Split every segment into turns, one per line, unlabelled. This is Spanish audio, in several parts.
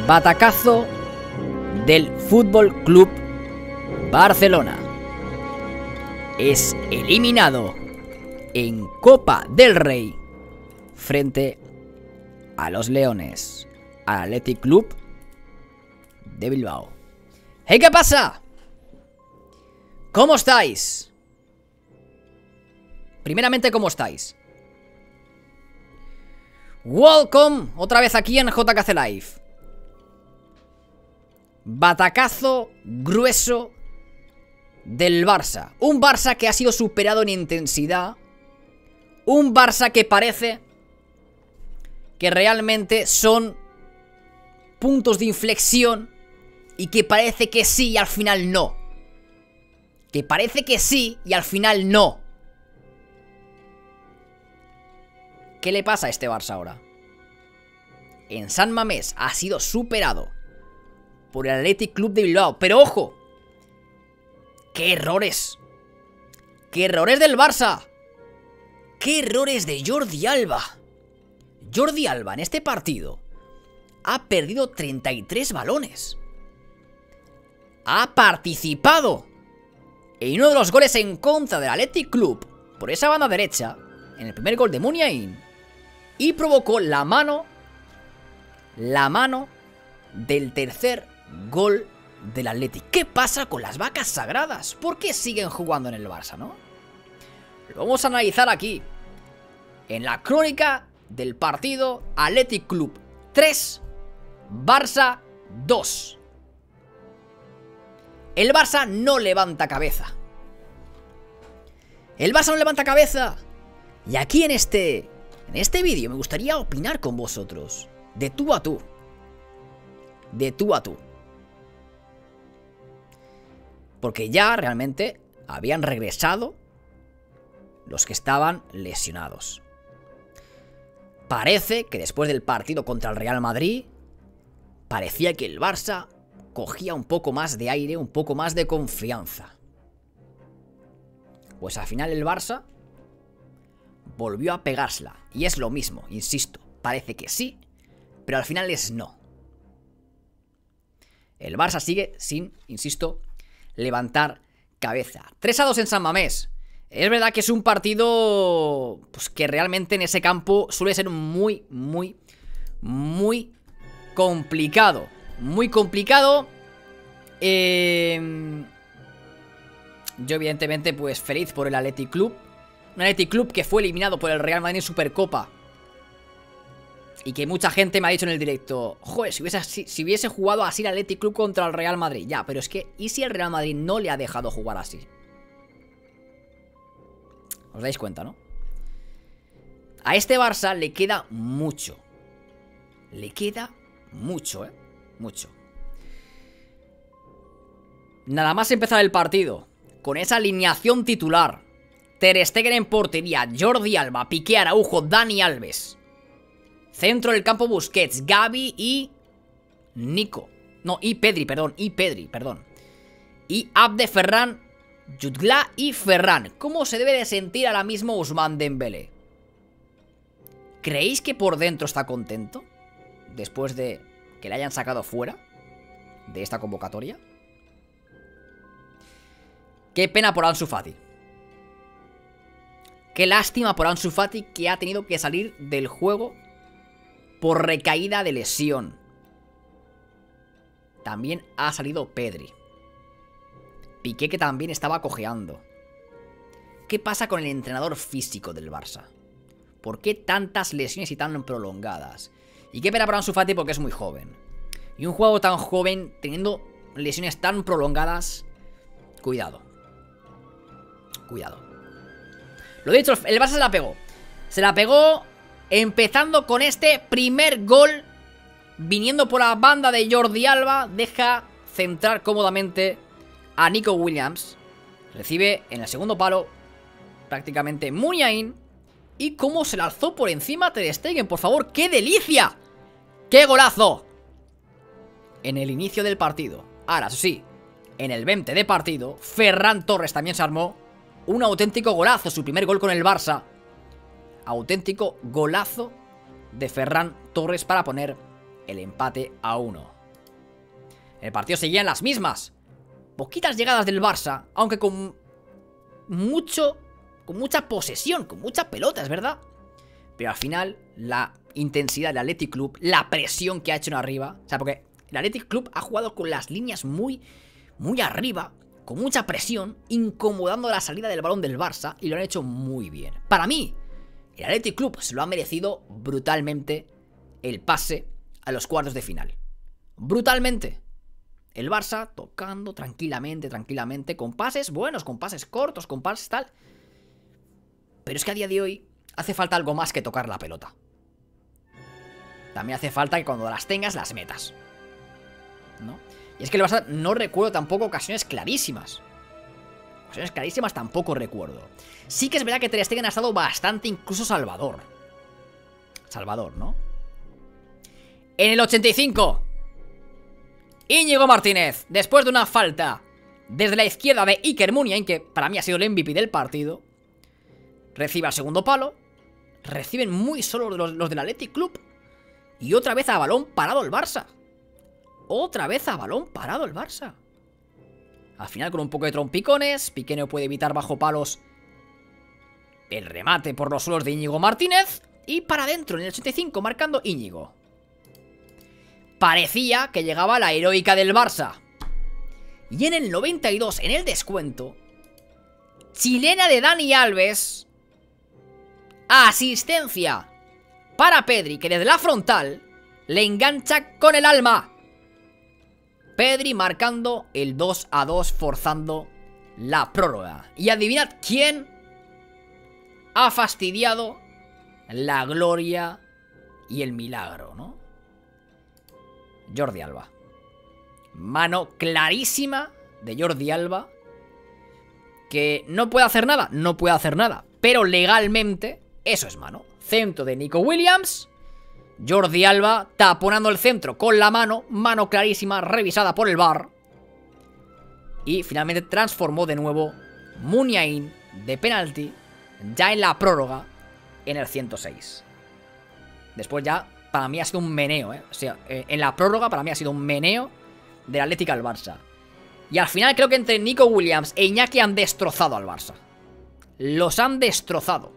Batacazo del Fútbol Club Barcelona. Es eliminado en Copa del Rey frente a los Leones, al Athletic Club de Bilbao. ¡Hey! ¿Qué pasa? ¿Cómo estáis? Primeramente, ¿cómo estáis? Welcome otra vez aquí en JKC Live. Batacazo grueso del Barça. Un Barça que ha sido superado en intensidad. Un Barça que parece que realmente son puntos de inflexión y que parece que sí y al final no. Que parece que sí y al final no. ¿Qué le pasa a este Barça ahora? En San Mamés ha sido superado por el Athletic Club de Bilbao. Pero ojo, ¡qué errores! ¡Qué errores del Barça! ¡Qué errores de Jordi Alba! Jordi Alba en este partido ha perdido 33 balones. Ha participado en uno de los goles en contra del Athletic Club por esa banda derecha, en el primer gol de Muniain, y provocó la mano del tercer gol del Athletic. ¿Qué pasa con las vacas sagradas? ¿Por qué siguen jugando en el Barça, no? Lo vamos a analizar aquí, en la crónica del partido Athletic Club 3, Barça 2. El Barça no levanta cabeza. El Barça no levanta cabeza. Y aquí en este vídeo me gustaría opinar con vosotros. De tú a tú. De tú a tú. Porque ya realmente habían regresado los que estaban lesionados. Parece que después del partido contra el Real Madrid, parecía que el Barça cogía un poco más de aire, un poco más de confianza. Pues al final el Barça volvió a pegársela. Y es lo mismo, insisto. Parece que sí, pero al final es no. El Barça sigue sin, insisto, levantar cabeza. 3-2 en San Mamés. Es verdad que es un partido pues, que realmente en ese campo suele ser muy complicado. Muy complicado. Yo evidentemente pues feliz por el Athletic Club. Un Athletic Club que fue eliminado por el Real Madrid en Supercopa. Y que mucha gente me ha dicho en el directo, joder, si hubiese jugado así el Athletic Club contra el Real Madrid. Ya, pero es que, ¿y si el Real Madrid no le ha dejado jugar así? ¿Os dais cuenta, no? A este Barça le queda mucho. Le queda mucho, mucho. Nada más empezar el partido, con esa alineación titular: Ter Stegen en portería, Jordi Alba, Piqué, Araujo, Dani Alves. Centro del campo Busquets, Gavi y Nico. No, y Pedri, perdón. Y Abde, Ferran, Jutgla y Ferran. ¿Cómo se debe de sentir ahora mismo Ousmane Dembélé? ¿Creéis que por dentro está contento? Después de que le hayan sacado fuera de esta convocatoria. Qué pena por Ansu Fati. Qué lástima por Ansu Fati, que ha tenido que salir del juego por recaída de lesión. También ha salido Pedri. Piqué, que también estaba cojeando. ¿Qué pasa con el entrenador físico del Barça? ¿Por qué tantas lesiones y tan prolongadas? Y qué pena para Ansu Fati, porque es muy joven. Y un jugador tan joven teniendo lesiones tan prolongadas, cuidado. Cuidado. Lo dicho, el Barça se la pegó. Se la pegó empezando con este primer gol, viniendo por la banda de Jordi Alba. Deja centrar cómodamente a Nico Williams. Recibe en el segundo palo prácticamente Muniain. Y cómo se la alzó por encima Ter Stegen, por favor. ¡Qué delicia! ¡Qué golazo! En el inicio del partido. Ahora, eso sí, en el 20 de partido, Ferran Torres también se armó un auténtico golazo. Su primer gol con el Barça. Auténtico golazo de Ferran Torres para poner el empate a 1. El partido seguían las mismas. Poquitas llegadas del Barça, aunque con mucha posesión, con mucha pelota, es verdad. Pero al final, la intensidad del Athletic Club, la presión que ha hecho en arriba, o sea, porque el Athletic Club ha jugado con las líneas muy arriba, con mucha presión, incomodando la salida del balón del Barça, y lo han hecho muy bien. Para mí, el Athletic Club se lo ha merecido brutalmente el pase a los cuartos de final. Brutalmente. El Barça tocando tranquilamente, con pases buenos, con pases cortos, con pases tal. Pero es que a día de hoy hace falta algo más que tocar la pelota. También hace falta que cuando las tengas, las metas, ¿no? Y es que el Barça no recuerdo tampoco ocasiones clarísimas. Ocasiones clarísimas tampoco recuerdo. Sí que es verdad que Ter Stegen ha estado bastante, incluso Salvador, ¿no? En el 85... Íñigo Martínez, después de una falta desde la izquierda de Iker Muniain, que para mí ha sido el MVP del partido, recibe al segundo palo. Reciben muy solo los del Athletic Club. Y otra vez a balón parado el Barça. Al final con un poco de trompicones, Piqué no puede evitar bajo palos el remate por los suelos de Íñigo Martínez. Y para adentro en el 85 marcando Íñigo. Parecía que llegaba la heroica del Barça. Y en el 92, en el descuento, chilena de Dani Alves, asistencia para Pedri, que desde la frontal le engancha con el alma. Pedri marcando el 2-2, forzando la prórroga. Y adivinad quién ha fastidiado la gloria y el milagro, ¿no? Jordi Alba. Mano clarísima de Jordi Alba, que no puede hacer nada, pero legalmente eso es mano. Centro de Nico Williams, Jordi Alba taponando el centro con la mano clarísima, revisada por el VAR. Y finalmente transformó de nuevo Muniain de penalti, ya en la prórroga, en el 106. Después ya, para mí ha sido un meneo, O sea, en la prórroga para mí ha sido un meneo del Atlético al Barça. Y al final creo que entre Nico Williams e Iñaki han destrozado al Barça. Los han destrozado.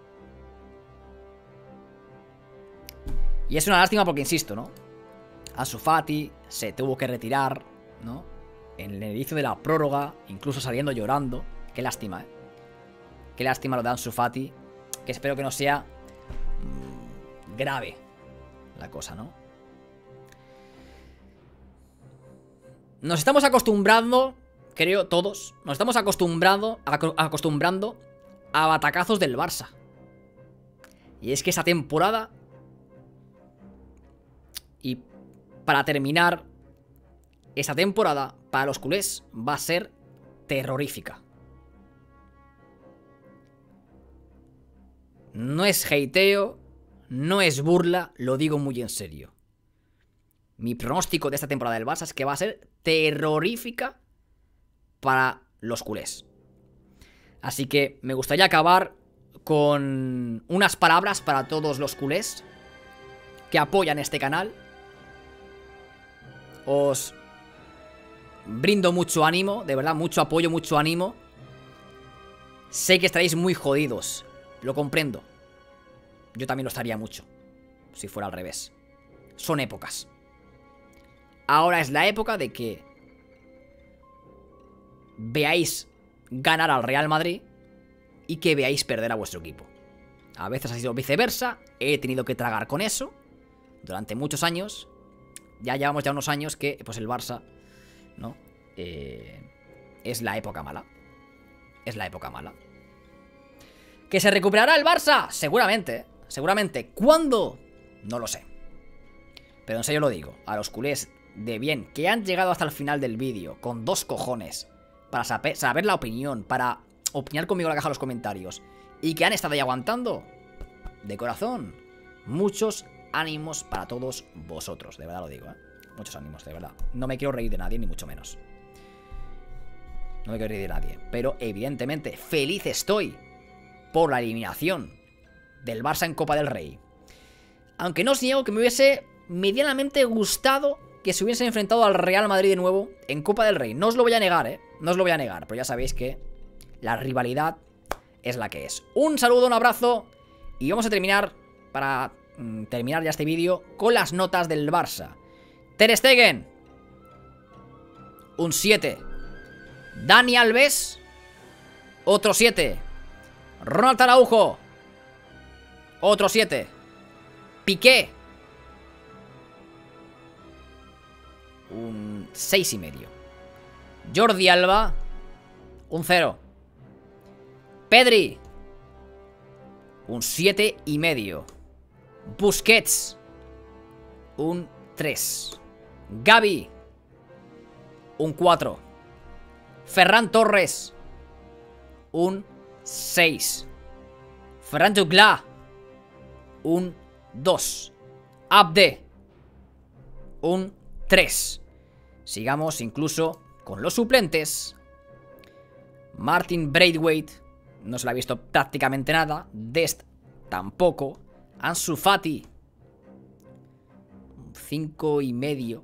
Y es una lástima porque, insisto, ¿no? Ansu Fati se tuvo que retirar, ¿no? En el inicio de la prórroga, incluso saliendo llorando. Qué lástima, Qué lástima lo de Ansu Fati. Que espero que no sea grave la cosa, ¿no? Nos estamos acostumbrando, creo todos, nos estamos acostumbrando a batacazos del Barça. Y es que esa temporada, y para terminar, esa temporada para los culés va a ser terrorífica. No es hateo, no es burla, lo digo muy en serio. Mi pronóstico de esta temporada del Barça es que va a ser terrorífica para los culés. Así que me gustaría acabar con unas palabras para todos los culés que apoyan este canal. Os brindo mucho ánimo, de verdad, mucho apoyo, mucho ánimo. Sé que estaréis muy jodidos, lo comprendo. Yo también lo estaría mucho si fuera al revés. Son épocas. Ahora es la época de que veáis ganar al Real Madrid y que veáis perder a vuestro equipo. A veces ha sido viceversa. He tenido que tragar con eso durante muchos años. Ya llevamos unos años que pues el Barça, ¿no? Es la época mala. Es la época mala. ¿Que se recuperará el Barça? Seguramente. Seguramente. ¿Cuándo? No lo sé. Pero en serio lo digo. A los culés de bien que han llegado hasta el final del vídeo con 2 cojones para saber la opinión, para opinar conmigo en la caja de los comentarios, y que han estado ahí aguantando, de corazón, muchos ánimos para todos vosotros. De verdad lo digo, muchos ánimos, de verdad. No me quiero reír de nadie, ni mucho menos. No me quiero reír de nadie. Pero evidentemente feliz estoy por la eliminación del Barça en Copa del Rey. Aunque no os niego que me hubiese medianamente gustado que se hubiesen enfrentado al Real Madrid de nuevo en Copa del Rey. No os lo voy a negar, ¿eh? No os lo voy a negar, pero ya sabéis que la rivalidad es la que es. Un saludo, un abrazo y vamos a terminar, para terminar ya este vídeo, con las notas del Barça. Ter Stegen, un 7. Dani Alves, otro 7. Ronald Araujo, otro 7. Piqué, un 6,5. Jordi Alba, un 0. Pedri, un 7,5. Busquets, un 3. Gavi, un 4. Ferran Torres, un 6. Ferran Jugla, un 2. Abde, un 3. Sigamos incluso con los suplentes. Martin Braithwaite, no se le ha visto prácticamente nada. Dest tampoco. Ansu Fati, un 5,5.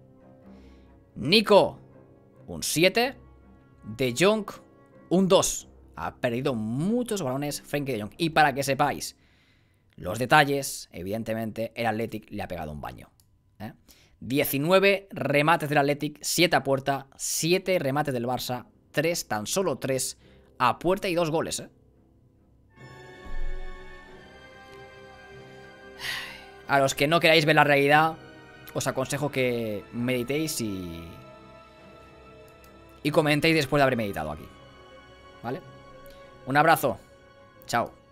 Nico, un 7. De Jong, un 2. Ha perdido muchos balones Frenkie de Jong. Y para que sepáis los detalles, evidentemente el Athletic le ha pegado un baño, 19 remates del Athletic, 7 a puerta. 7 remates del Barça, 3, tan solo 3 a puerta y 2 goles, A los que no queráis ver la realidad, os aconsejo que meditéis y comentéis después de haber meditado aquí, ¿vale? Un abrazo. Chao.